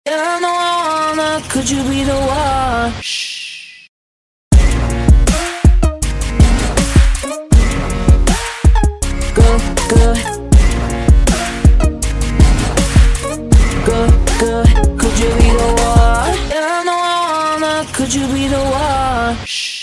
I know I wanna, could you be the one? Shh. Good, good. Good, good. Could you be the one? I know I wanna, could you be the one? Shh.